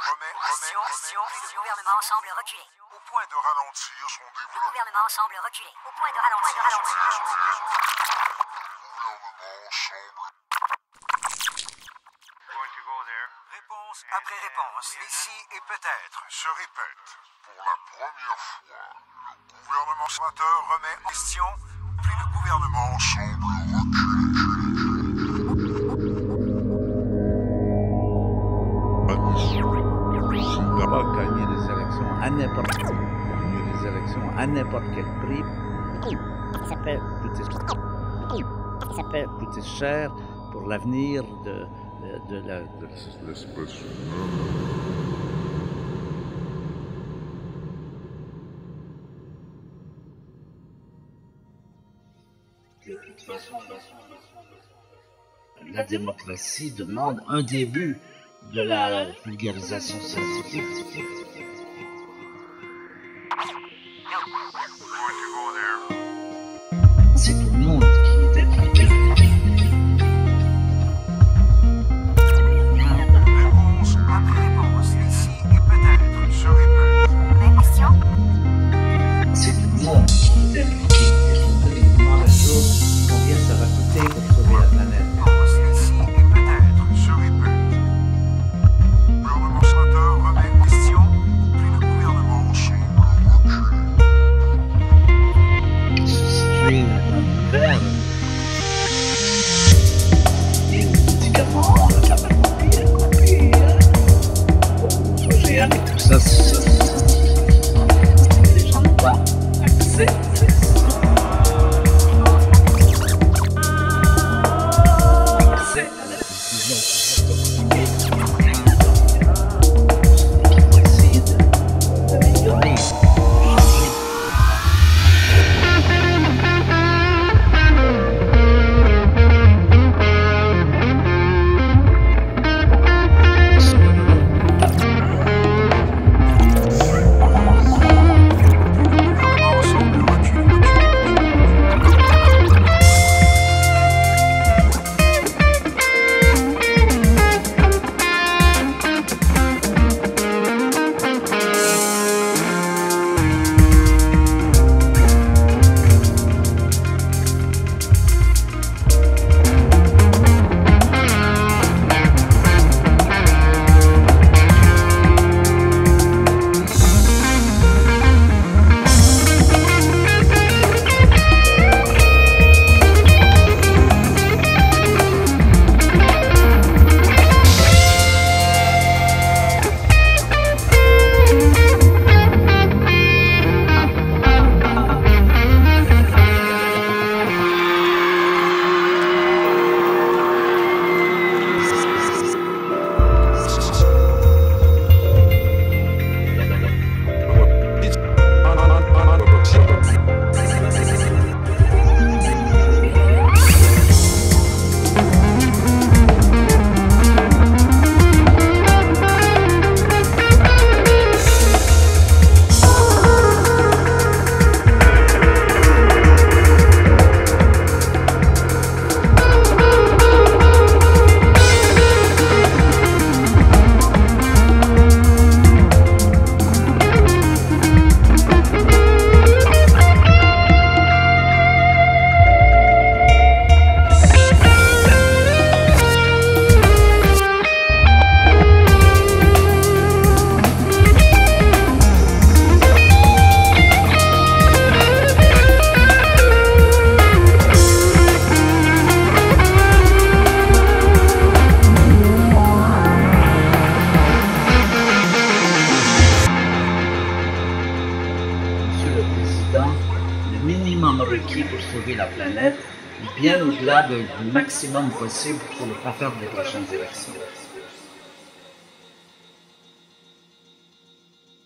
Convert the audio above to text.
remet Question, le gouvernement semble reculer. au point de ralentir son Le développement. gouvernement semble reculer. Au point de ralentir. Le gouvernement semble Réponse après réponse, ici et peut-être. se répète pour la première fois. Le gouvernement sénateur remet en question, puis le gouvernement semble On ne peut pas gagner des élections à n'importe quel prix. Des élections à n'importe quel prix. Ça peut coûter cher pour l'avenir de l'espèce humaine. De toute façon, la démocratie demande un début de la vulgarisation scientifique. C'est tout le monde qui est impliqué. Réponse après réponse, ici et peut-être. Se répète. Question. C'est tout le monde qui est impliqué. Je me demande un jour combien ça va coûter pour sauver la planète. Réponse, ici et peut-être. Se répète. Le gouvernement sénateur remet en question, puis le gouvernement semble reculer. Se situer dans l'univers. Les médicaments, la copie, tout ça, les gens n'ont pas accès. Accès à la décision pour essayer d'améliorer. Le gouvernement semble reculer. Le minimum requis pour sauver la planète est bien au-delà du maximum possible pour ne pas faire des prochaines élections.